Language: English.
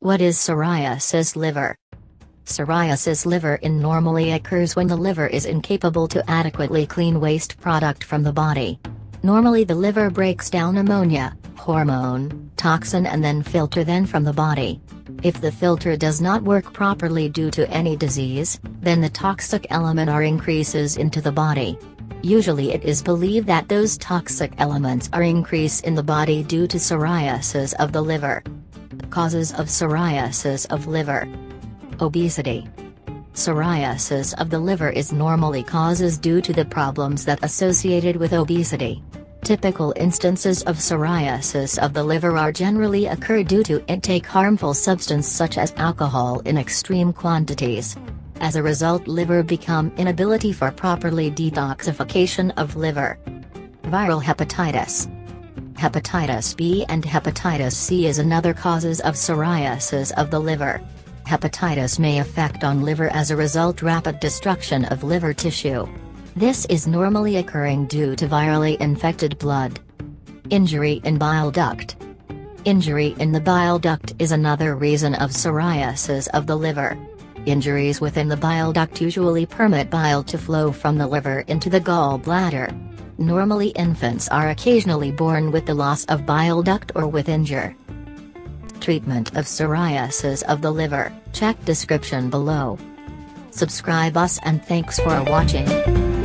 What is psoriasis liver? Psoriasis liver normally occurs when the liver is incapable to adequately clean waste product from the body. Normally the liver breaks down ammonia, hormone, toxin and then filter them from the body. If the filter does not work properly due to any disease, then the toxic element are increases into the body. Usually it is believed that those toxic elements are increase in the body due to psoriasis of the liver. Causes of psoriasis of liver. Obesity. Psoriasis of the liver is normally causes due to the problems that associated with obesity. Typical instances of psoriasis of the liver are generally occur due to intake harmful substance such as alcohol in extreme quantities. As a result, liver become inability for properly detoxification of liver. Viral hepatitis. Hepatitis B and hepatitis C is another causes of psoriasis of the liver. Hepatitis may affect on liver as a result rapid destruction of liver tissue. This is normally occurring due to virally infected blood. Injury in bile duct. Injury in the bile duct is another reason of psoriasis of the liver. Injuries within the bile duct usually permit bile to flow from the liver into the gallbladder. Normally infants are occasionally born with the loss of bile duct or with injury. Treatment of psoriasis of the liver, check description below. Subscribe us and thanks for watching.